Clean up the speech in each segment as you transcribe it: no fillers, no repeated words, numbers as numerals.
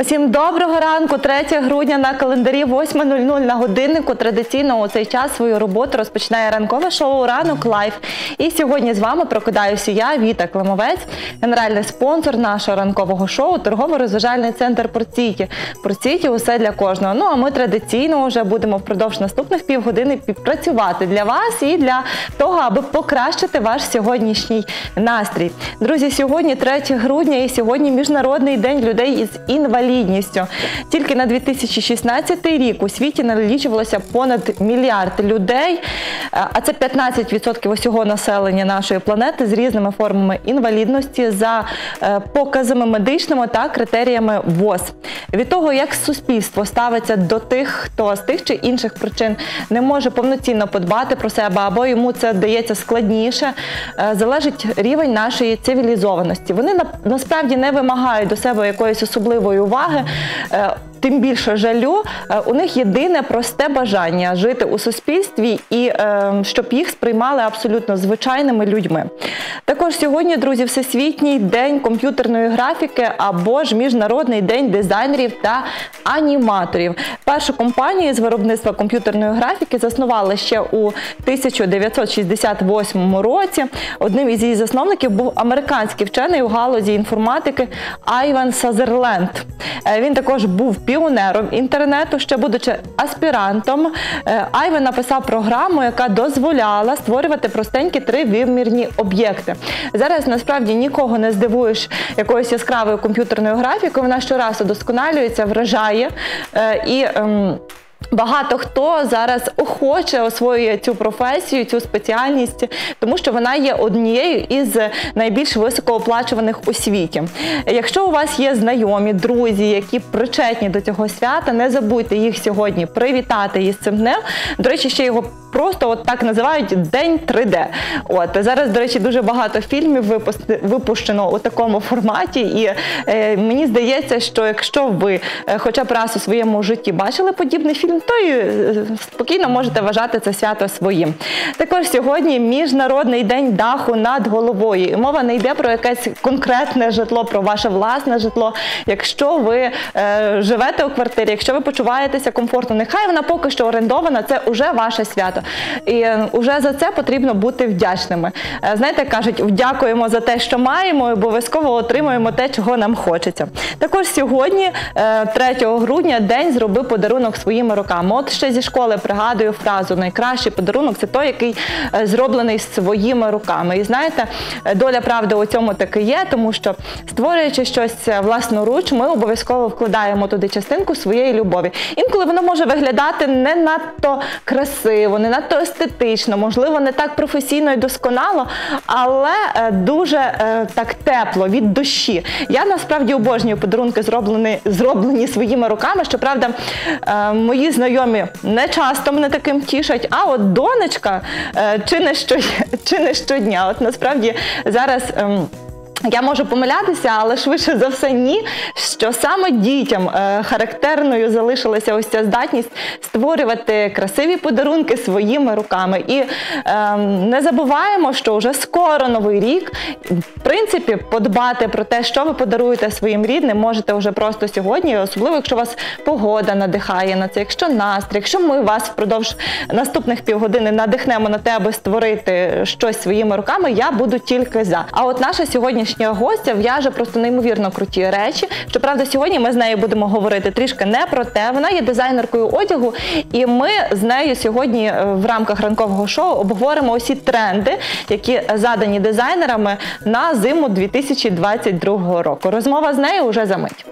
Усім доброго ранку, 3 грудня на календарі, 8:00 на годиннику. Традиційно у цей час свою роботу розпочинає ранкове шоу «Ранок Лайф». І сьогодні з вами прокидаюся я, Віта Климовець, генеральний спонсор нашого ранкового шоу, торгово-розважальний центр «Порт-Сіті». «Порт-Сіті» – усе для кожного. Ну, а ми традиційно вже будемо впродовж наступних півгодини працювати для вас і для того, аби покращити ваш сьогоднішній настрій. Друзі, сьогодні 3 грудня і сьогодні Міжнародний день людей із інвалідністю. Тільки на 2016 рік у світі налічувалося понад 1 мільярд людей, а це 15% усього населення нашої планети з різними формами інвалідності за показами медичними та критеріями ВОЗ. Від того, як суспільство ставиться до тих, хто з тих чи інших причин не може повноцінно подбати про себе, або йому це дається складніше, залежить рівень нашої цивілізованості. Вони насправді не вимагають до себе якоїсь особливої уваги, тим більше жалю. У них єдине просте бажання жити у суспільстві і щоб їх сприймали абсолютно звичайними людьми. Також сьогодні, друзі, Всесвітній день комп'ютерної графіки або ж Міжнародний день дизайнерів та аніматорів. Першу компанію з виробництва комп'ютерної графіки заснували ще у 1968 році. Одним із її засновників був американський вчений у галузі інформатики Айван Сазерленд. Він також був піонером інтернету, ще будучи аспірантом. Айван написав програму, яка дозволяла створювати простенькі тривимірні об'єкти. Зараз насправді нікого не здивуєш якоюсь яскравою комп'ютерною графікою, вона щоразу удосконалюється, вражає і багато хто зараз охоче освоює цю професію, цю спеціальність, тому що вона є однією із найбільш високооплачуваних у світі. Якщо у вас є знайомі, друзі, які причетні до цього свята, не забудьте їх сьогодні привітати із цим днем. До речі, ще його просто от так називають День 3D. Зараз, до речі, дуже багато фільмів випущено у такому форматі, і мені здається, що якщо ви хоча б раз у своєму житті бачили подібний фільм, то і спокійно можете вважати це свято своїм. Також сьогодні Міжнародний день даху над головою. І мова не йде про якесь конкретне житло, про ваше власне житло. Якщо ви живете у квартирі, якщо ви почуваєтеся комфортно, нехай вона поки що орендована, це вже ваше свято. І вже за це потрібно бути вдячними. Знаєте, кажуть, дякуємо за те, що маємо, і обов'язково отримуємо те, чого нам хочеться. Також сьогодні, 3 грудня, день «Зроби подарунок своїми руками». От ще зі школи пригадую фразу «Найкращий подарунок – це той, який зроблений своїми руками». І знаєте, доля правди у цьому таки є, тому що створюючи щось власноруч, ми обов'язково вкладаємо туди частинку своєї любові. Інколи воно може виглядати не надто красиво, не надто естетично, можливо, не так професійно і досконало, але дуже так тепло, від душі. Я насправді обожнюю подарунки, зроблені своїми руками. Щоправда, мої знайомі не часто мене таким тішать, а от донечка чи не щодня. От насправді зараз я можу помилятися, але швидше за все ні, що саме дітям характерною залишилася ось ця здатність створювати красиві подарунки своїми руками. І не забуваємо, що вже скоро Новий рік. В принципі, подбати про те, що ви подаруєте своїм рідним, можете вже просто сьогодні, особливо якщо вас погода надихає на це, якщо настрій, якщо ми вас впродовж наступних півгодини надихнемо на те, аби створити щось своїми руками, я буду тільки за. А от наша сьогоднішня гостя в'яже просто неймовірно круті речі. Щоправда, сьогодні ми з нею будемо говорити трішки не про те. Вона є дизайнеркою одягу, і ми з нею сьогодні в рамках ранкового шоу обговоримо усі тренди, які задані дизайнерами на зиму 2022 року. Розмова з нею уже за мить.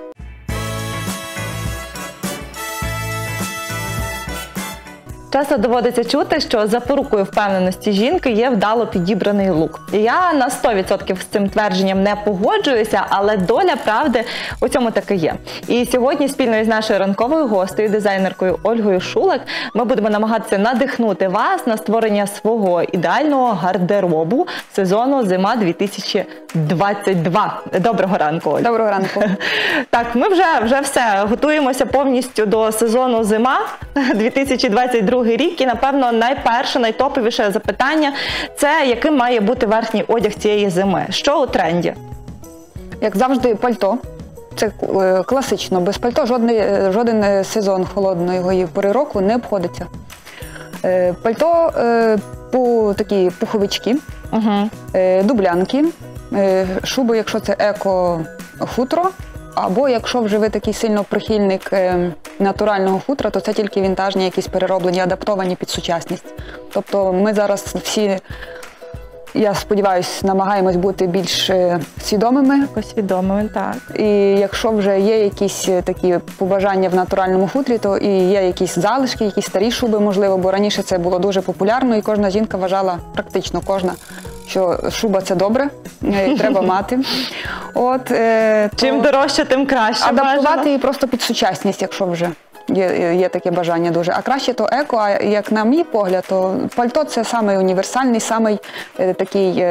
Часто доводиться чути, що запорукою впевненості жінки є вдало підібраний лук. Я на 100% з цим твердженням не погоджуюся, але доля правди у цьому таки є. І сьогодні спільно із нашою ранковою гостею, дизайнеркою Ольгою Шулик, ми будемо намагатися надихнути вас на створення свого ідеального гардеробу сезону зима 2022. Доброго ранку, Оль. Доброго ранку. Так, ми вже все, готуємося повністю до сезону зима 2022 рік. І, напевно, найперше, найтоповіше запитання – це яким має бути верхній одяг цієї зими? Що у тренді? Як завжди, пальто. це класично, без пальто жоден сезон холодної пори року не обходиться. Пальто, такі пуховички, дублянки, шуби, якщо це еко-хутро, або якщо вже ви такий сильно прихильник натурального хутра, то це тільки вінтажні, якісь перероблені, адаптовані під сучасність. Тобто ми зараз всі, я сподіваюся, намагаємось бути більш свідомими. Свідомими, так. І якщо вже є якісь такі побажання в натуральному хутрі, то і є якісь залишки, якісь старі шуби, можливо, бо раніше це було дуже популярно, і кожна жінка вважала, практично кожна, що шуба – це добре, і треба мати. Чим дорожче, тим краще. Адаптувати її просто під сучасність, якщо вже є таке бажання дуже. А краще то еко, а як на мій погляд, то пальто – це самий універсальний, самий такий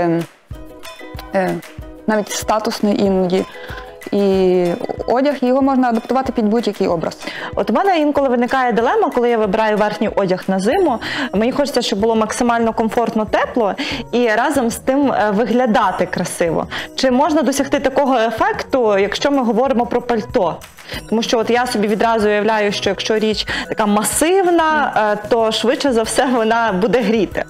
навіть статусний іноді. І одяг, його можна адаптувати під будь-який образ. От у мене інколи виникає дилема, коли я вибираю верхній одяг на зиму. Мені хочеться, щоб було максимально комфортно, тепло і разом з тим виглядати красиво. Чи можна досягти такого ефекту, якщо ми говоримо про пальто? Тому що от я собі відразу уявляю, що якщо річ така масивна, то швидше за все вона буде гріти.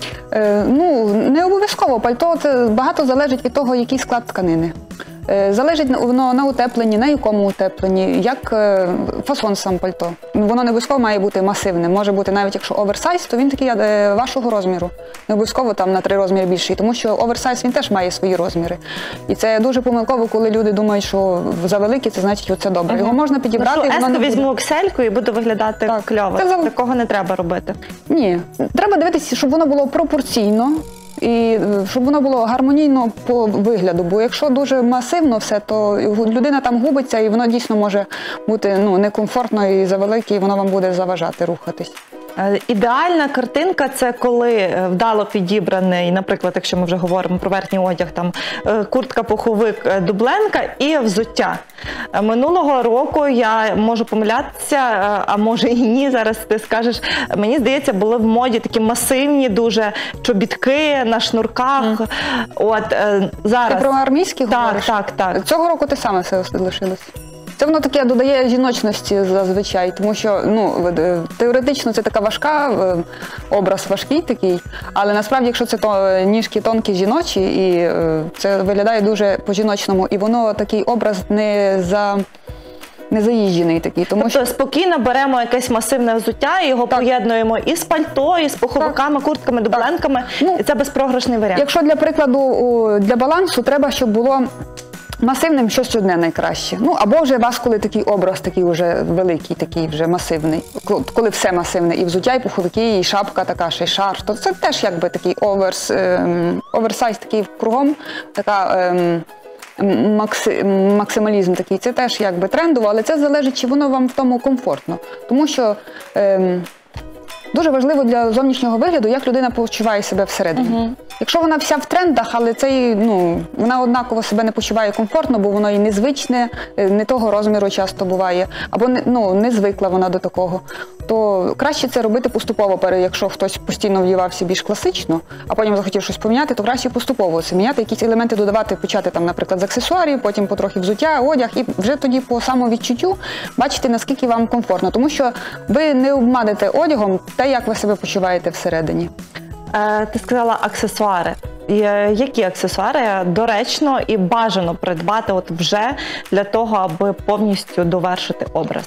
Не обов'язково. Пальто – це багато залежить від того, який склад тканини. Залежить воно на утепленні, на якому утепленні, як фасон сам пальто. Воно не обов'язково має бути масивним. Може бути навіть якщо оверсайз, то він такий вашого розміру. Не обов'язково там на 3 розміри більший, тому що оверсайз він теж має свої розміри. І це дуже помилково, коли люди думають, що завеликий, це значить, що це добре. Його можна підібрати. Я візьму ексельку і буду виглядати кльово. Такого не треба робити. Ні. Треба дивитися, щоб воно було пропорційно. І щоб воно було гармонійно по вигляду, бо якщо дуже масивно все, то людина там губиться і воно дійсно може бути некомфортно і завелике, і воно вам буде заважати рухатись. Ідеальна картинка – це коли вдало підібраний, наприклад, якщо ми вже говоримо про верхній одяг, там куртка, пуховик, дубленка і взуття. Минулого року, я можу помилятися, а може і ні, зараз ти скажеш, мені здається, були в моді такі масивні дуже чобітки на шнурках. Зараз... Ти про армійські говориш? Так. Цього року те саме все лишилось. Це воно таке додає жіночності зазвичай, тому що теоретично це така важка, образ важкий такий, але насправді, якщо це ніжки тонкі жіночі, і це виглядає дуже по-жіночному, і воно такий образ не заїжджений такий. Тобто спокійно беремо якесь масивне взуття і його поєднуємо і з пальто, і з пуховиками, куртками, дубленками, і це безпрограшний варіант. Якщо для прикладу, для балансу треба, щоб було масивним щось одне найкраще. Або вже у вас, коли такий образ такий вже великий, такий вже масивний, коли все масивне, і взуття, і пуховики, і шапка така, ще й шарф, то це теж якби такий оверсайз такий кругом, така максималізм такий. Це теж якби трендово, але це залежить, чи воно вам в тому комфортно. Тому що дуже важливо для зовнішнього вигляду, як людина почуває себе всередині. Якщо вона вся в трендах, але вона однаково себе не почуває комфортно, бо воно і незвичне, не того розміру часто буває, або не звикла вона до такого, то краще це робити поступово. Якщо хтось постійно вдівався більш класично, а потім захотів щось поміняти, то краще поступово це міняти, якісь елементи додавати, почати там, наприклад, з аксесуарів, потім потрохи взуття, одяг, і вже тоді по самовідчуттю бачите, наскільки вам комфортно. Тому що ви не обманете одягом те, як ви себе почуваєте всередині. Ти сказала аксесуари. Які аксесуари доречно і бажано придбати вже для того, аби повністю довершити образ?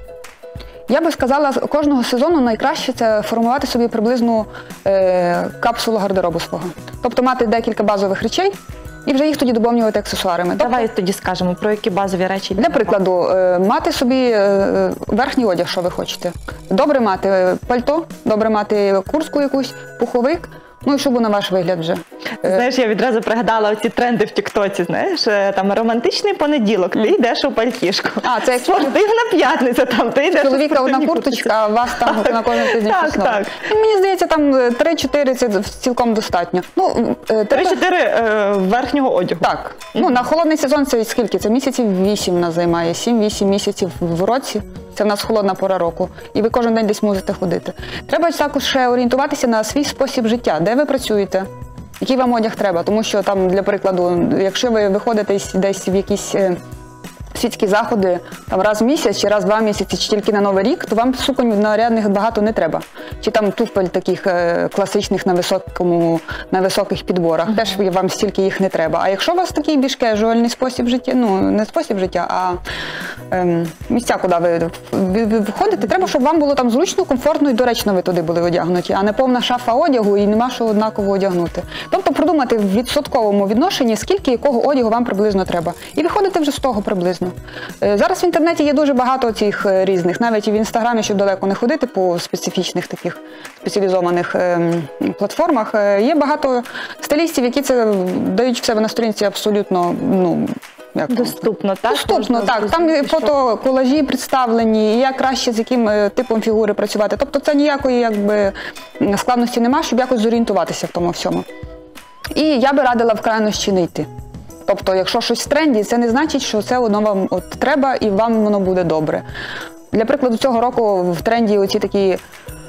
Я би сказала, кожного сезону найкраще це формувати собі приблизну капсулу гардеробу свого. Тобто мати декілька базових речей і вже їх тоді доповнювати аксесуарами. Давай тоді скажемо, про які базові речі. Для прикладу, мати собі верхній одяг, що ви хочете. Добре мати пальто, добре мати куртку якусь, пуховик, і щоб на ваш вигляд вже. Знаєш, я відразу пригадала оці тренди в тіктоці, знаєш, там романтичний понеділок, ти йдеш у пальтішку. Це спортивна п'ятниця, там ти йдеш у чоловіка одна курточка, а вас там на кожен тиждень щось нове. Мені здається, там 3-4 це цілком достатньо. 3-4 верхнього одягу. Так. На холодний сезон це скільки? Це місяців 8 нас займає, 7-8 місяців в році. Це в нас холодна пора року. І ви кожен день десь мусите ходити. Треба також ще орієнтуватися на свій спосіб життя. Де ви працюєте? Який вам одяг треба? Тому що там, для прикладу, якщо ви виходите десь в якісь світські заходи там раз в місяць, чи раз в 2 місяці, чи тільки на Новий рік, то вам суконь нарядних багато не треба. Чи там туфель таких класичних на високих підборах, теж вам стільки їх не треба. А якщо у вас такий більш кежуальний спосіб життя, ну не спосіб життя, а місця, куди ви виходите, треба, щоб вам було там зручно, комфортно і доречно ви туди були одягнуті, а не повна шафа одягу і нема що однаково одягнути. Тобто продумати в відсотковому відношенні, скільки якого одягу вам приблизно треба. І виходите вже з того приблизно. Зараз в інтернеті є дуже багато цих різних, навіть і в Інстаграмі, щоб далеко не ходити по специфічних таких спеціалізованих платформах. Є багато стилістів, які це дають в себе на сторінці абсолютно, ну, доступно, так? Доступно, так. Там фотоколажі представлені, і як краще з яким типом фігури працювати. Тобто це ніякої якби складності немає, щоб якось зорієнтуватися в тому всьому. І я би радила в крайності не йти. Тобто, якщо щось в тренді, це не значить, що це воно вам от треба і вам воно буде добре. Для прикладу, цього року в тренді оці такі,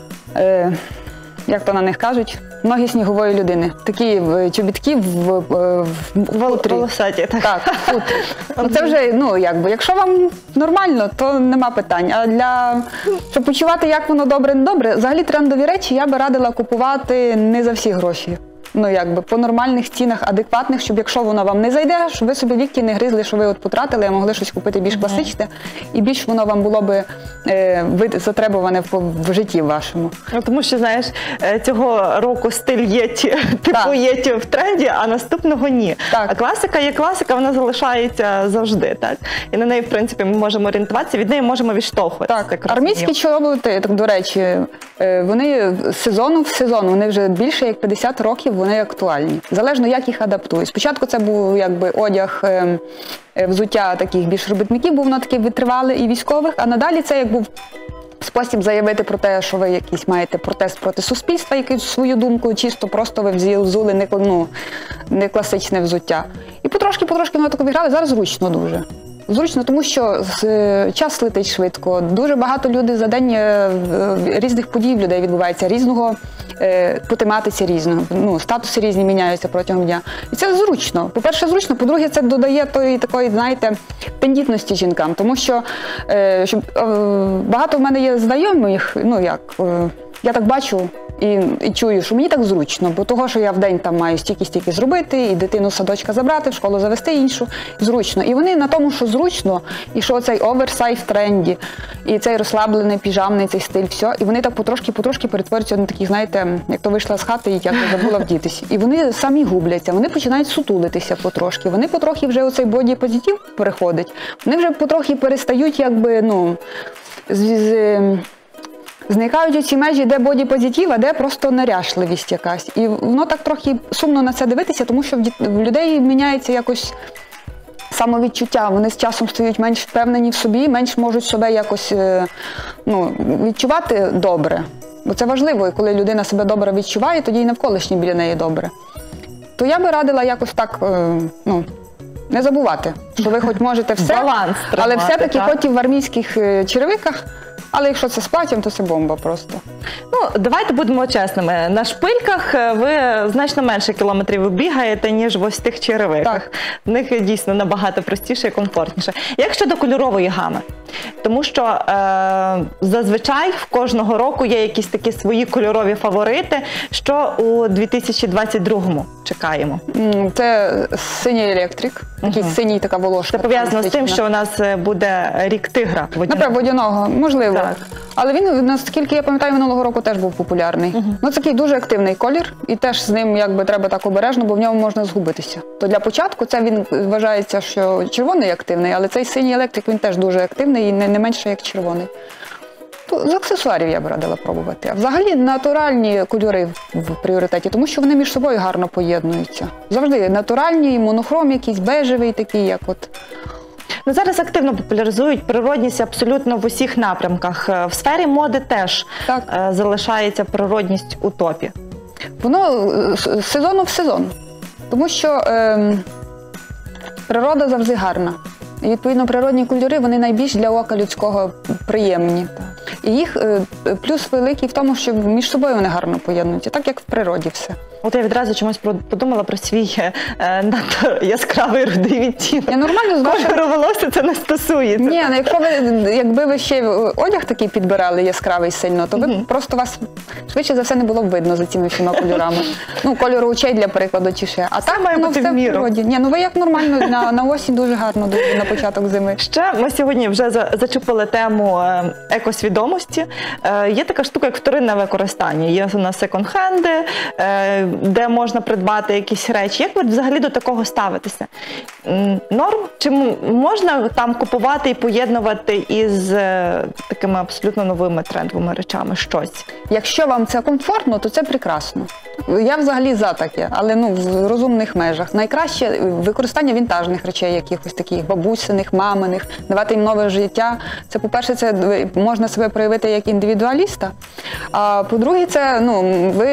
як то на них кажуть, ноги снігової людини. Такі чобітки в волосаті. Так, ну, це вже, ну, якби, якщо вам нормально, то нема питань. А щоб почувати, як воно добре-недобре, взагалі трендові речі я би радила купувати не за всі гроші. Ну, якби, по нормальних цінах, адекватних, щоб якщо воно вам не зайде, щоб ви собі віки не гризли, що ви от потратили, а могли щось купити більш класичне, і більш воно вам було би затребуване в житті вашому. Ну, тому що, знаєш, цього року стиль єті, типу єті в тренді, а наступного ні. Так. А класика є класика, вона залишається завжди, так? І на неї, в принципі, ми можемо орієнтуватися, від неї можемо відштовхуватися. Так, армійські чоботи, так, до речі, вони з сезону в сезон, вони вже більше як 50 років, вони актуальні. Залежно, як їх адаптують. Спочатку це був якби одяг, взуття таких більш робітників, був на такий витривалий і військових, а надалі це як був спосіб заявити про те, що ви якийсь маєте протест проти суспільства, якусь свою думку, чисто просто ви взули не класичне взуття. І потрошки воно так обіграли, зараз зручно дуже. Зручно, тому що час летить швидко, дуже багато людей за день, різних подій в людей відбувається, різного, по тематиці різного, ну, статуси різні міняються протягом дня. І це зручно. По-перше, зручно, по-друге, це додає такої, знаєте, тендітності жінкам, тому що багато в мене є знайомих, ну як, я так бачу, і чую, що мені так зручно, бо того, що я в день там маю стільки зробити, і дитину з садочка забрати, в школу завести іншу, зручно. І вони на тому, що зручно, і що цей оверсайз в тренді, і цей розслаблений, піжамний цей стиль, все, і вони так потрошки перетворюються на такі, знаєте, як то вийшла з хати і як то забула вдітися. І вони самі губляться, вони починають сутулитися потрошки, вони потрохи вже оцей боді-позитив переходить, вони вже потрохи перестають, якби, ну, зникають оці межі, де боді-позитив, а де просто неряшливість якась. І воно так трохи сумно на це дивитися, тому що в людей міняється якось самовідчуття. Вони з часом стають менш впевнені в собі, менш можуть себе якось, ну, відчувати добре. Бо це важливо, і коли людина себе добре відчуває, тоді і навколишні біля неї добре. То я би радила якось так, ну, не забувати, що ви хоч можете все, баланс тримати, але все-таки так? хоч і в армійських черевиках. Але якщо це з платтям, то це бомба просто. Ну, давайте будемо чесними. На шпильках ви значно менше кілометрів бігаєте, ніж в ось тих черевиках. Так. В них дійсно набагато простіше і комфортніше. Як щодо кольорової гами? Тому що зазвичай в кожного року є якісь такі свої кольорові фаворити, що у 2022-му чекаємо. Це синій електрик, такий синій така волошка. Це пов'язано з тим, що у нас буде рік тигра водяного. Напевно, водяного, можливо. Так. Але він, наскільки я пам'ятаю, минулого року теж був популярний. Ну, це такий дуже активний колір, і теж з ним якби треба так обережно, бо в ньому можна згубитися. То для початку це він вважається, що червоний активний, але цей синій електрик, він теж дуже активний і не менше, як червоний. То з аксесуарів я б радила пробувати. А взагалі натуральні кольори в пріоритеті, тому що вони між собою гарно поєднуються. Завжди натуральні, монохром якийсь, бежевий такий, як от. Ну, зараз активно популяризують природність абсолютно в усіх напрямках. В сфері моди теж залишається природність у топі. Воно з сезону в сезон. Тому що природа завжди гарна. І, відповідно, природні кольори, вони найбільш для ока людського приємні. І їх плюс великий в тому, що між собою вони гарно поєднуються, так як в природі все. От я відразу чомусь подумала про свій надто яскравий рудий відтінок. Я нормально з вашим... Кольору волосся це не стосується. Ні, ну якби ви ще одяг такий підбирали яскравий сильно, то ви просто вас швидше за все не було б видно за цими всіма кольорами. Ну, кольору очей, для прикладу, чи ще. А так, має бути в міру. природі. Ні, ну ви як нормально, на осінь дуже гарно, дуже на початок зими. Ще ми сьогодні вже зачепили тему екосвідомості. Є така штука, як вторинне використання. Є у нас секонд-хенди, де можна придбати якісь речі. Як ви взагалі до такого ставитеся? Норм? Чи можна там купувати і поєднувати із такими абсолютно новими трендовими речами щось? Якщо вам це комфортно, то це прекрасно. Я взагалі за таке, але в розумних межах. Найкраще використання вінтажних речей, якихось таких бабусиних, маминих, давати їм нове життя. Це, по-перше, це можна себе проявити як індивідуаліста. А по-друге, це ви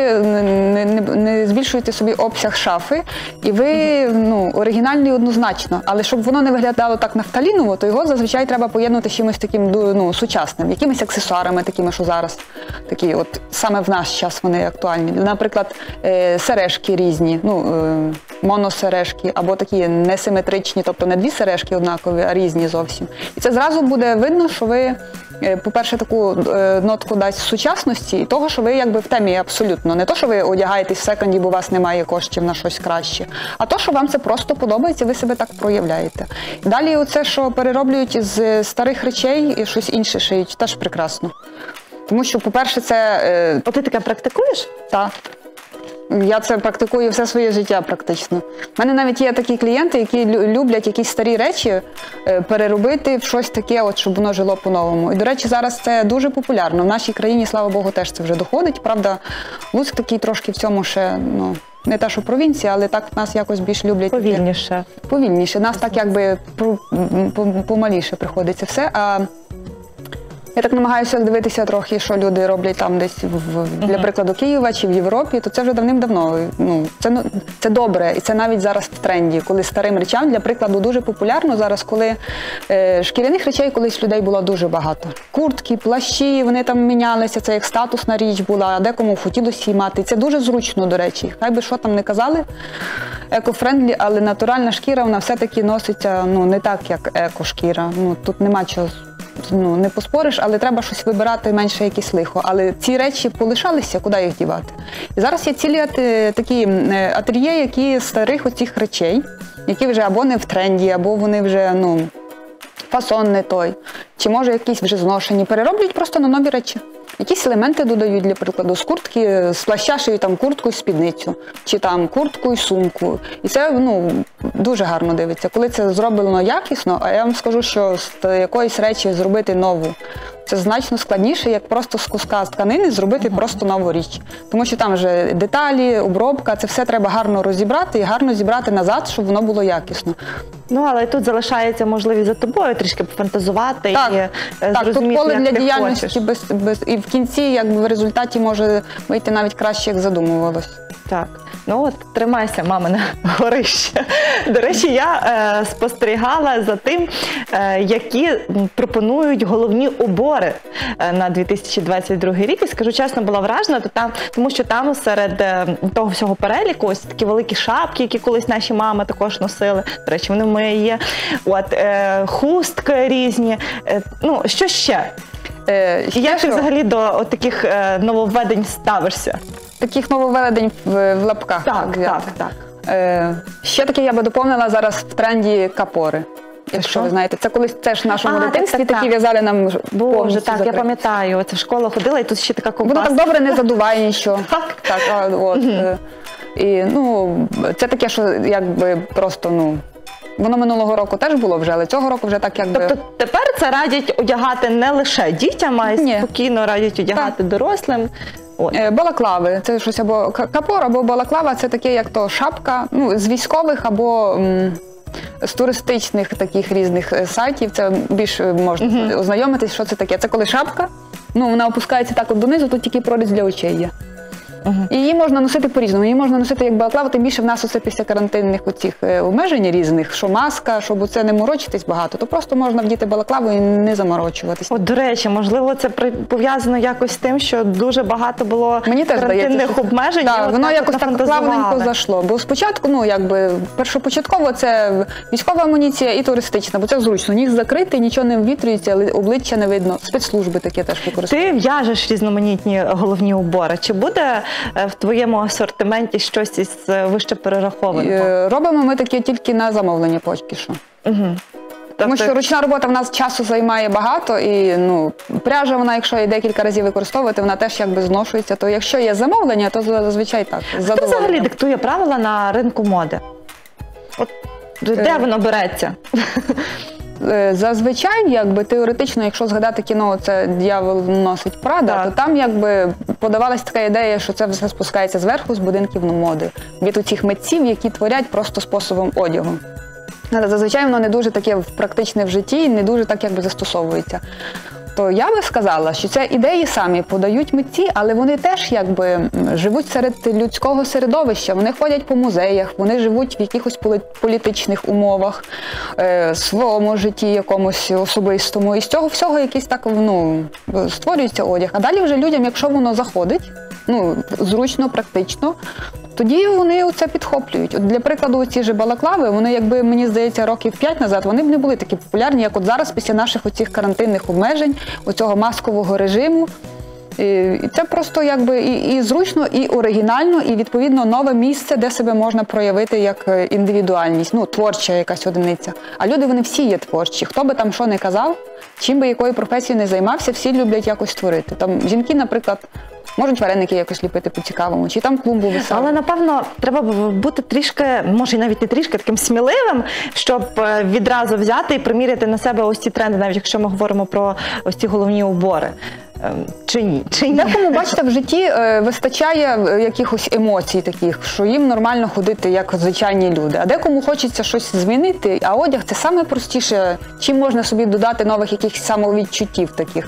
не збільшуєте собі обсяг шафи, і ви оригінальний однозначно. Але щоб воно не виглядало так нафталіново, то його зазвичай треба поєднувати з чимось таким сучасним, якимись аксесуарами такими, що зараз такі, от саме в наш час вони актуальні. Наприклад, сережки різні, моносережки, або такі несиметричні, тобто не дві сережки однакові, а різні зовсім. І це зразу буде видно, що ви, по-перше, таку нотку дасть сучасності і того, що ви якби в темі абсолютно. Не то, що ви одягаєтесь в секонді, бо у вас немає коштів на щось краще, а то, що вам це просто подобається, ви себе так проявляєте. Далі оце, що перероблюють з старих речей і щось інше шиють, теж прекрасно. Тому що, по-перше, це... Ти таке практикуєш? Так. Я це практикую все своє життя практично. У мене навіть є такі клієнти, які люблять якісь старі речі переробити в щось таке, от, щоб воно жило по-новому. І, до речі, зараз це дуже популярно. В нашій країні, слава Богу, теж це вже доходить. Правда, Луцьк такий трошки в цьому ще, не те, що провінція, але так нас якось більш люблять. Повільніше. Повільніше. Нас так якби помаліше приходиться все. А я так намагаюся дивитися трохи, що люди роблять там десь, для прикладу, Києва чи в Європі, то це вже давним-давно. Це добре, і це навіть зараз в тренді, коли старим речам, для прикладу, дуже популярно зараз, коли шкіряних речей колись людей було дуже багато. Куртки, плащі, вони там мінялися, це як статусна річ була, а декому хотілося її мати. Це дуже зручно, до речі. Хай би що там не казали, еко-френдлі, але натуральна шкіра, вона все-таки носиться не так, як еко-шкіра. Тут нема чого. Не поспориш, але треба щось вибирати, менше якесь лихо. Але ці речі полишалися, куди їх дівати. І зараз є цілі такі ательє, які старих оцих речей, які вже або не в тренді, або вони вже, фасон не той, чи може якісь вже зношені, перероблюють просто на нові речі. Якісь елементи додають, для прикладу, з куртки, з плаща шиють там куртку і спідницю, чи там куртку і сумку. І це, дуже гарно дивиться. Коли це зроблено якісно, а я вам скажу, що з якоїсь речі зробити нову, це значно складніше, як просто з куска з тканини зробити просто нову річ. Тому що там вже деталі, обробка, це все треба гарно розібрати і гарно зібрати назад, щоб воно було якісно. Але тут залишається можливість за тобою трішки пофантазувати і зрозуміти, тут поле як для ти діяльності хочеш. І в кінці, якби в результаті може вийти навіть краще, як задумувалось. Так. Тримайся, мамине горище. До речі, я спостерігала за тим, які пропонують головні убори на 2022 рік. І, скажу чесно, була вражена, тому що там серед того всього переліку ось такі великі шапки, які колись наші мами також носили. До речі, вони в мене є. Хустки різні. Що ще? Як ти взагалі до таких нововведень ставишся? Таких нововведень в лапках. Так. Ще таке я би доповнила зараз в тренді капори. Якщо ви знаєте, це колись теж в нашому дитинстві такі в'язали нам Боже, так, я пам'ятаю, це в школу ходила і тут ще така ковбаска. Воно так добре не задуває нічого. І, це таке, що якби просто, воно минулого року теж було вже, але цього року вже так якби... Тобто тепер це радять одягати не лише дітям, а й спокійно радять одягати дорослим. Балаклави, це щось або капор, або балаклава, це таке, як то шапка, з військових або з туристичних таких різних сайтів, це більш можна ознайомитись, що це таке. Це коли шапка, вона опускається так от донизу, тут тільки проріз для очей є. І її можна носити по-різному. Її можна носити як балаклаву, тим більше в нас оце після карантинних оцих обмежень різних, що маска, щоб оце не морочитись багато, то просто можна вдіти балаклаву і не заморочуватись. От, до речі, можливо, це пов'язано якось з тим, що дуже багато було Мені теж карантинних здається, обмежень. Так, воно якось так нафантазували. плавненько зайшло. Бо спочатку, ну, якби, першопочатково це військова амуніція і туристична, бо це зручно. Ніг закритий, нічого не ввітрюється, але обличчя не видно. Спецслужби таке теж використовують. Ти в'яжеш різноманітні головні убори. Чи буде в твоєму асортименті щось із вище перерахованого? Робимо ми таке тільки на замовлення поки що. Тому що ручна робота в нас часу займає багато, і ну, пряжа, вона, якщо її декілька разів використовувати, вона теж якби зношується. То якщо є замовлення, то зазвичай так. Хто взагалі диктує правила на ринку моди? От, де воно береться? Зазвичай, якби теоретично, якщо згадати кіно, це «Д'явол носить Прада», то там якби подавалась така ідея, що це все спускається зверху з будинків моди. Від оцих митців, які творять просто способом одягу. Але зазвичай воно не дуже таке практичне в житті і не дуже так якби застосовується. То я би сказала, що це ідеї самі подають митці, але вони теж якби живуть серед людського середовища, вони ходять по музеях, вони живуть в якихось політичних умовах, своєму житті якомусь особистому. І з цього всього якийсь так, ну, створюється одяг. А далі вже людям, якщо воно заходить, ну, зручно, практично, тоді вони це підхоплюють. От для прикладу, ці ж балаклави, вони, якби, мені здається, років 5 назад, вони б не були такі популярні, як от зараз, після наших оцих карантинних обмежень, оцього маскового режиму. І це просто якби і зручно, і оригінально, і, відповідно, нове місце, де себе можна проявити як індивідуальність, ну, творча якась одиниця. А люди, вони всі є творчі. Хто би там що не казав, чим би якою професією не займався, всі люблять якось творити. Там жінки, наприклад, можуть вареники якось ліпити по-цікавому, чи там клумбу висадити. Але, напевно, треба бути трішки, може, навіть не трішки, таким сміливим, щоб відразу взяти і приміряти на себе ось ці тренди, навіть якщо ми говоримо про ось ці головні убори. Чи ні? Декому, бачите, в житті вистачає якихось емоцій таких, що їм нормально ходити як звичайні люди. А декому хочеться щось змінити, а одяг – це саме простіше, чим можна собі додати нових якихось самовідчуттів таких.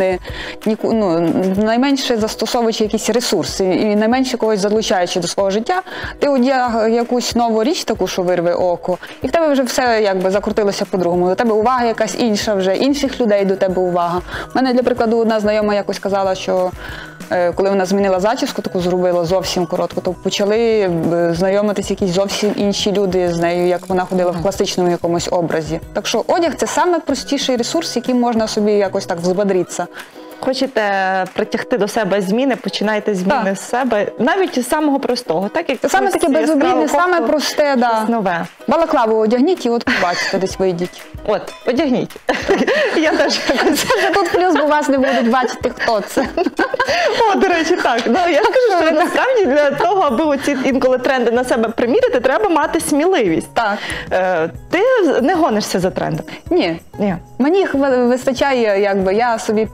Найменше застосовуючи якісь ресурси і найменше когось залучаючи до свого життя, ти одяг якусь нову річ таку, що вирве око, і в тебе вже все якби закрутилося по-другому. До тебе увага якась інша вже, інших людей до тебе увага. У мене, для прикладу, одна знайома якось казала, що коли вона змінила зачіску, таку зробила зовсім коротку, то почали знайомитися якісь зовсім інші люди з нею, як вона ходила в класичному якомусь образі. Так що одяг – це саме простіший ресурс, яким можна собі якось так взбодритися. Хочете притягти до себе зміни, починайте зміни з себе, навіть з самого простого. Так, як саме таке безобрідне, саме просте, да. Нове. Балаклаву одягніть і от побачите, десь вийдіть. От, одягніть. Я теж якось. Це тут плюс, бо вас не будуть бачити, хто це. О, до речі, так. Ну, я скажу, що насправді для того, аби оці інколи тренди на себе приміряти, треба мати сміливість. Так. Ти не гонишся за трендом? Ні. Ні. Мені їх вистачає, якби, я собі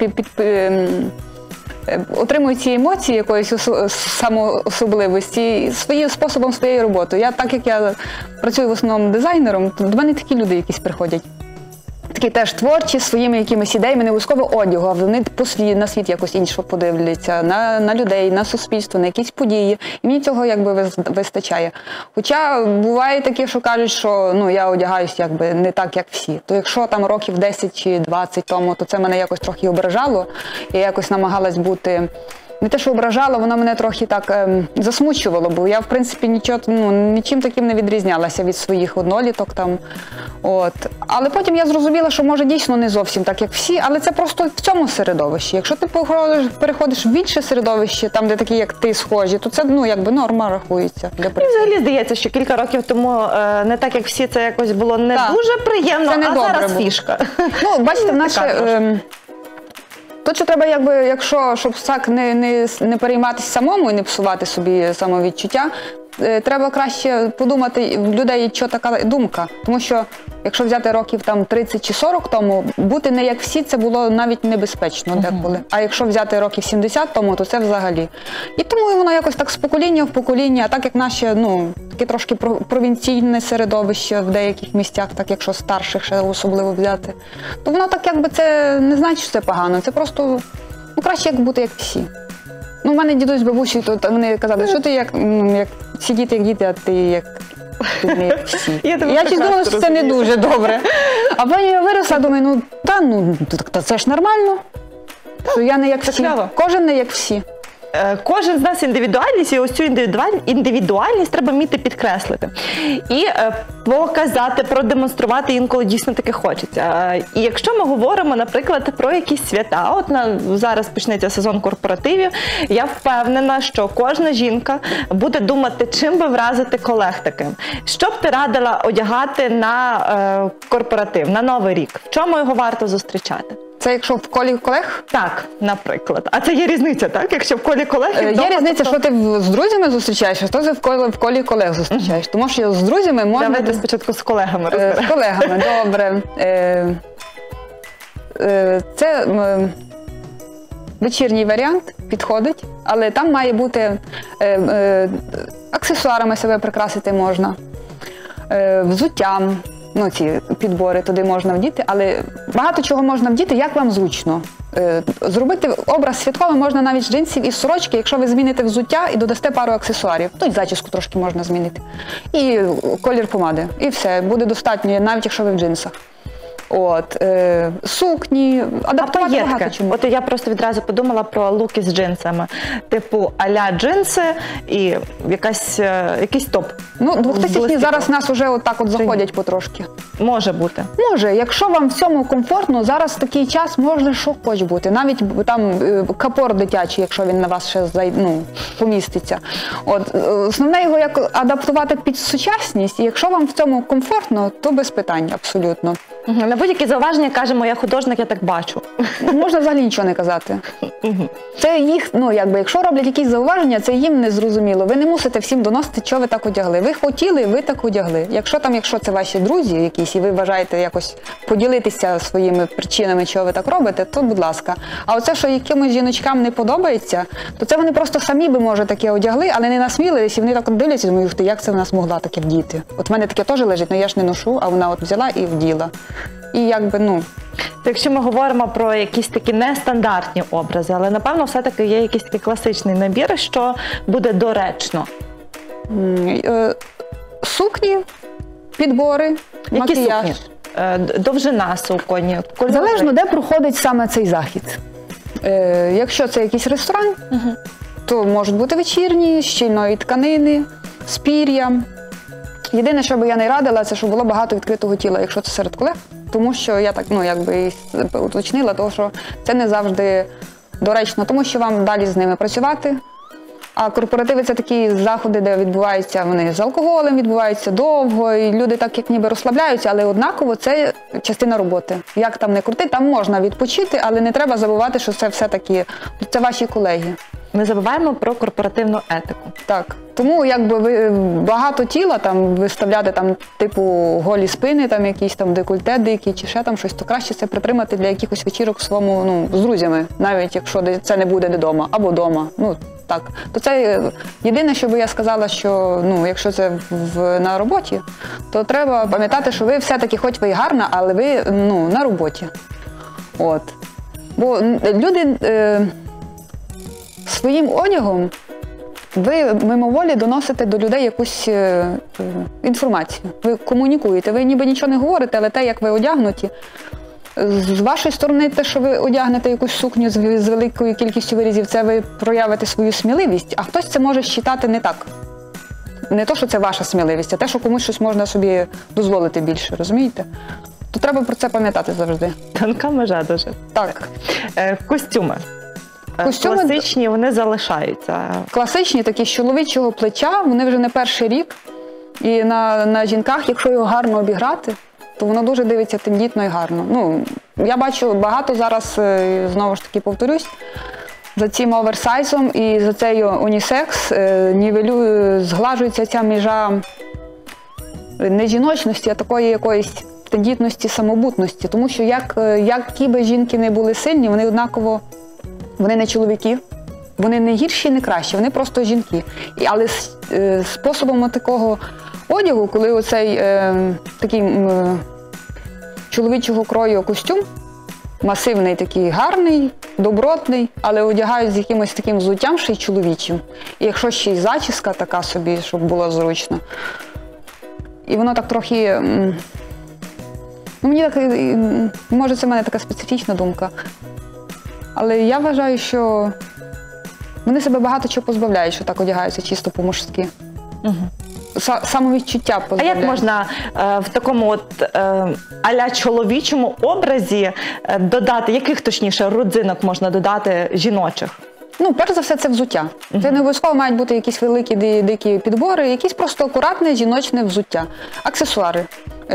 отримую ці емоції якоїсь самоособливості своїм способом, своєю роботою. Так як я працюю в основному дизайнером, то до мене такі люди якісь приходять. Такі теж творчі, своїми якимись ідеями, не обов'язково одягу, а вони на світ якось іншого подивляться, на людей, на суспільство, на якісь події. І мені цього якби вистачає. Хоча буває таке, що кажуть, що я одягаюсь якби не так, як всі. То якщо там років 10 чи 20 тому, то це мене якось трохи ображало. Я якось намагалась бути... Не те, що ображало, воно мене трохи так засмучувало, бо я, в принципі, нічим таким не відрізнялася від своїх одноліток там. Але потім я зрозуміла, що, може, дійсно не зовсім так, як всі, але це просто в цьому середовищі. Якщо ти переходиш в інше середовище, там, де такі, як ти, схожі, то це, якби норма рахується. І взагалі здається, що кілька років тому не так, як всі, це якось було не дуже приємно, а зараз фішка. Бачите, в нас тут що треба, щоб так не перейматися самому і не псувати собі самовідчуття, треба краще подумати в людей, що така думка. Тому що, якщо взяти років там 30 чи 40 тому, бути не як всі, це було навіть небезпечно деколи. А якщо взяти років 70 тому, то це взагалі. І тому воно якось так з покоління в покоління, а так як наше, таке трошки провінційне середовище в деяких місцях, так якщо старших ще особливо взяти, то воно так якби це не значить, що це погано, це просто краще як бути як всі. Ну, у мене дідусь з бабусею, то вони казали, що ти як всі діти, як діти, а ти не як всі. Я чи думала, що це не дуже добре. А потім я виросла, думаю, це ж нормально, що я не як всі. Кожен не як всі. Кожен з нас індивідуальність, і ось цю індивідуальність треба вміти підкреслити. І показати, продемонструвати інколи дійсно таки хочеться. І якщо ми говоримо, наприклад, про якісь свята, от зараз почнеться сезон корпоративів, я впевнена, що кожна жінка буде думати, чим би вразити колег таким. Що б ти радила одягати на корпоратив, на Новий рік? В чому його варто зустрічати? Це якщо в колі колег? Так, наприклад. А це є різниця, так? Якщо в колі колег? Є різниця, що ти з друзями зустрічаєш, а що ти в колі колег зустрічаєш. Тому що з друзями можна... Давайте спочатку з колегами розберемо. З колегами, добре. Це вечірній варіант, підходить, але там має бути аксесуарами себе прикрасити можна, взуттям. Ну, ці підбори туди можна вдіти, але багато чого можна вдіти, як вам зручно. Зробити образ святковий можна навіть з джинсів і з сорочки, якщо ви зміните взуття і додасте пару аксесуарів. Ну, і зачіску трошки можна змінити. І колір помади. І все, буде достатньо, навіть якщо ви в джинсах. Сукні, адаптувати багато чому. От я просто відразу подумала про луки з джинсами. Типу а-ля джинси і якийсь топ. Ну, 2000-ні зараз нас вже отак заходять потрошки. Може бути. Може, якщо вам в цьому комфортно, зараз в такий час може що хоч бути. Навіть там капор дитячий, якщо він на вас ще поміститься. Основне його як адаптувати під сучасність, і якщо вам в цьому комфортно, то без питань абсолютно. На будь-які зауваження кажемо, я художник, я так бачу. Можна взагалі нічого не казати. Це їх, якщо роблять якісь зауваження, це їм не зрозуміло. Ви не мусите всім доносити, що ви так одягли. Ви хотіли, ви так одягли. Якщо це ваші друзі якісь, і ви вважаєте якось поділитися своїми причинами, чого ви так робите, то будь ласка. А оце, що якимось жіночкам не подобається, то це вони просто самі би, може, таке одягли, але не насмілились, і вони так дивляться, думають, як це в нас могла таке вдіти. От в мене таке теж лежить, але я ж не ношу, а вона взяла і вділа. І Якщо ми говоримо про якісь такі нестандартні образи, але, напевно, все-таки є якийсь такий класичний набір, що буде доречно. Сукні, підбори, макіяж. Які сукні? Довжина сукні? Залежно, де проходить саме цей захід. Якщо це якийсь ресторан, то можуть бути вечірні, з щільної тканини, з пір'ям. Єдине, що би я не радила, це щоб було багато відкритого тіла, якщо це серед колег. Тому що я так, уточнила, тому що це не завжди доречно, тому що вам далі з ними працювати. А корпоративи – це такі заходи, де відбуваються вони з алкоголем, відбуваються довго, і люди так як ніби розслабляються, але однаково це частина роботи. Як там не крути, там можна відпочити, але не треба забувати, що це все-таки, це ваші колеги. Ми забуваємо про корпоративну етику. Так. Тому ви багато тіла виставляти типу голі спини, якісь декольте дикі чи ще щось, то краще це притримати для якихось вечірок своєму, з друзями, навіть якщо це не буде не вдома, або вдома. Так. То це єдине, що би я сказала, що якщо це на роботі, то треба пам'ятати, що ви все-таки, хоч ви і гарна, але ви на роботі. Бо люди своїм одягом ви мимоволі доносите до людей якусь інформацію. Ви комунікуєте, ви ніби нічого не говорите, але те, як ви одягнуті, з вашої сторони те, що ви одягнете якусь сукню з великою кількістю вирізів, це ви проявите свою сміливість, а хтось це може вважати не так. Не то, що це ваша сміливість, а те, що комусь щось можна собі дозволити більше, розумієте? То треба про це пам'ятати завжди. Тонка межа дуже. Так. Костюми. Класичні, вони залишаються. Класичні, такі з чоловічого плеча, вони вже не перший рік. І на жінках, якщо його гарно обіграти, то воно дуже дивиться тендітно і гарно. Я бачу багато зараз, знову ж таки повторюсь, за цим оверсайзом і за цей унісекс зглажується ця межа не жіночності, а такої якоїсь тендітності, самобутності. Тому що які би жінки не були сильні, вони однаково, вони не чоловіки, вони не гірші, не кращі, вони просто жінки. Але способом такого одягу, коли оцей такий чоловічого крою костюм, масивний, такий гарний, добротний, але одягають з якимось таким взуттям ще й чоловічим. І якщо ще й зачіска така собі, щоб було зручно. І воно так трохи, ну мені так, може це в мене така специфічна думка, але я вважаю, що вони себе багато чого позбавляють, що так одягаються чисто по-мужськи. Угу. Самовідчуття А позбавляють. як можна в такому от а-ля чоловічому образі додати, яких точніше родзинок можна додати жіночих? Ну, перш за все, це взуття. Це не обов'язково мають бути якісь великі дикі підбори, якісь просто акуратне жіночне взуття. Аксесуари,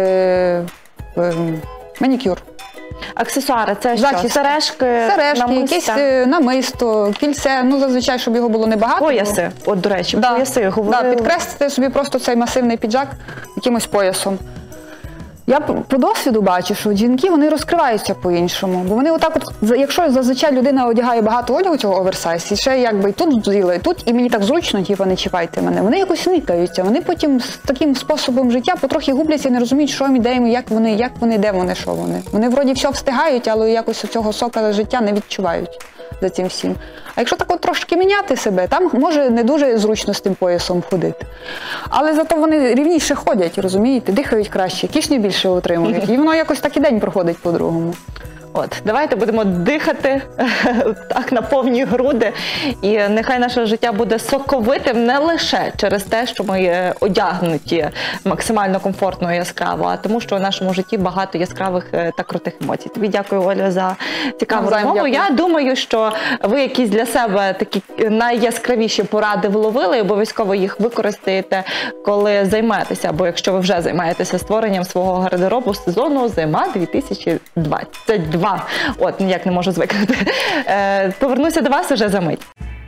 манікюр. Аксесуари – це що? Зачіски. Сережки, Якесь намисто, кільце, ну зазвичай, щоб його було небагато. пояси. От, до речі, Да. пояси. Да, Говорили. підкреслити собі просто цей масивний піджак якимось поясом. Я по досвіду бачу, що жінки, вони розкриваються по-іншому. Бо вони отак от, якщо зазвичай людина одягає багато одягу цього оверсайз, і ще якби і тут взяла, і тут, і мені так зручно, типу, не чіпайте мене, вони якось никаються. Вони потім з таким способом життя потрохи губляться і не розуміють, що їм, де їм, як вони, де вони, що вони. Вони вроді все встигають, але якось цього сока життя не відчувають за цим всім. А якщо так от трошки міняти себе, там може не дуже зручно з тим поясом ходити. Але зато вони рівніше ходять, розумієте, дихають краще, кишні більше отримують. І воно якось так і день проходить по-другому. От, давайте будемо дихати так на повні груди, і нехай наше життя буде соковитим не лише через те, що ми одягнуті максимально комфортно і яскраво, а тому, що в нашому житті багато яскравих та крутих емоцій. Тобі дякую, Оля, за цікаву розмову. Я думаю, що ви якісь для себе такі найяскравіші поради вловили і обов'язково їх використаєте, коли займетеся, або якщо ви вже займаєтеся створенням свого гардеробу сезону «Зима 2022». От, ніяк не можу звикнути. Повернуся до вас уже за мить.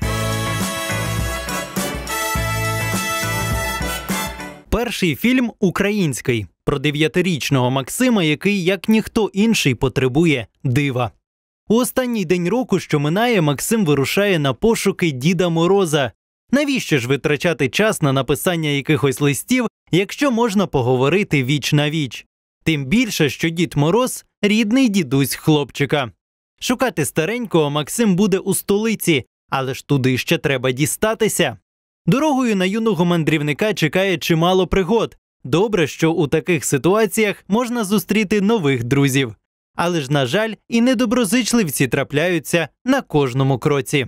Перший фільм український про 9-річного Максима, який, як ніхто інший, потребує дива. У останній день року, що минає, Максим вирушає на пошуки Діда Мороза. Навіщо ж витрачати час на написання якихось листів, якщо можна поговорити віч на віч? Тим більше, що Дід Мороз – рідний дідусь хлопчика. Шукати старенького Максим буде у столиці, але ж туди ще треба дістатися. Дорогою на юного мандрівника чекає чимало пригод. Добре, що у таких ситуаціях можна зустріти нових друзів. Але ж, на жаль, і недоброзичливці трапляються на кожному кроці.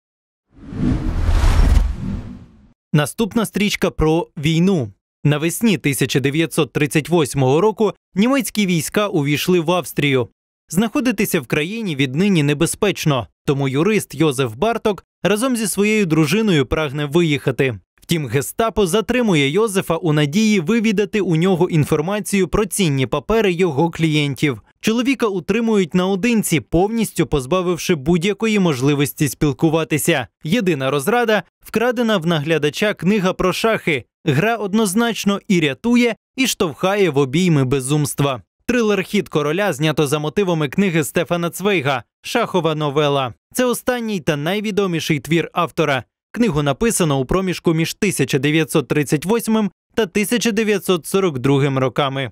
Наступна стрічка про війну. Навесні 1938 року німецькі війська увійшли в Австрію. Знаходитися в країні віднині небезпечно, тому юрист Йозеф Барток разом зі своєю дружиною прагне виїхати. Втім, гестапо затримує Йозефа у надії вивідати у нього інформацію про цінні папери його клієнтів. Чоловіка утримують наодинці, повністю позбавивши будь-якої можливості спілкуватися. Єдина розрада – вкрадена в наглядача книга про шахи. Гра однозначно і рятує, і штовхає в обійми безумства. Трилер «Хід короля» знято за мотивами книги Стефана Цвейга «Шахова новела». Це останній та найвідоміший твір автора. Книгу написано у проміжку між 1938 та 1942 роками.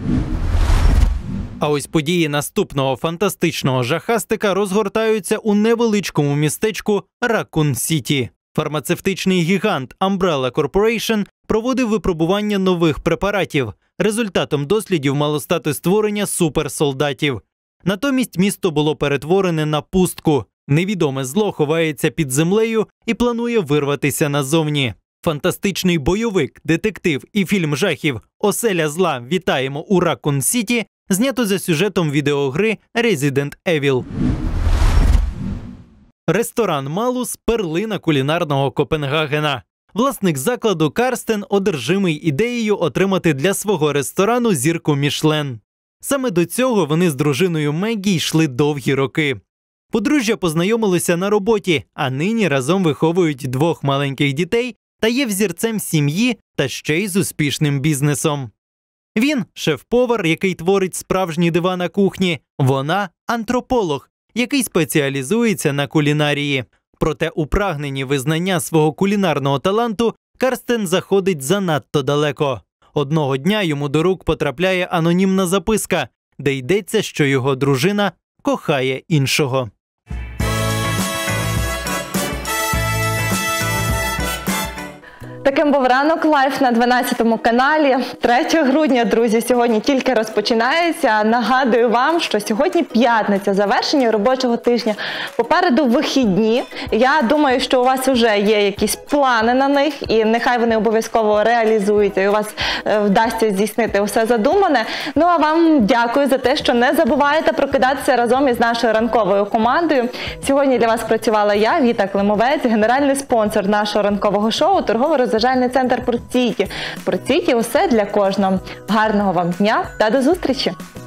А ось події наступного фантастичного жахастика розгортаються у невеличкому містечку Ракун-Сіті. Фармацевтичний гігант Umbrella Corporation проводив випробування нових препаратів. Результатом дослідів мало стати створення суперсолдатів. Натомість місто було перетворене на пустку. Невідоме зло ховається під землею і планує вирватися назовні. Фантастичний бойовик, детектив і фільм жахів «Оселя зла. Вітаємо у Ракун-Сіті» знято за сюжетом відеогри Resident Evil. Ресторан «Малус» – перлина кулінарного Копенгагена. Власник закладу Карстен одержимий ідеєю отримати для свого ресторану зірку Мішлен. Саме до цього вони з дружиною Меггі йшли довгі роки. Подружжя познайомилися на роботі, а нині разом виховують 2 маленьких дітей та є взірцем сім'ї та ще й з успішним бізнесом. Він – шеф-повар, який творить справжні дива на кухні. Вона – антрополог, який спеціалізується на кулінарії. Проте у прагненні визнання свого кулінарного таланту Карстен заходить занадто далеко. Одного дня йому до рук потрапляє анонімна записка, де йдеться, що його дружина кохає іншого. Таким був ранок лайф на 12-му каналі. 3 грудня, друзі, сьогодні тільки розпочинається. Нагадую вам, що сьогодні п'ятниця, завершення робочого тижня. Попереду вихідні. Я думаю, що у вас вже є якісь плани на них, і нехай вони обов'язково реалізуються, і у вас вдасться здійснити усе задумане. Ну а вам дякую за те, що не забуваєте прокидатися разом із нашою ранковою командою. Сьогодні для вас працювала я, Віта Климовець, генеральний спонсор нашого ранкового шоу, торгово-розважальний центр «Прудсіті». «Прудсіті» – усе для кожного. Гарного вам дня та до зустрічі!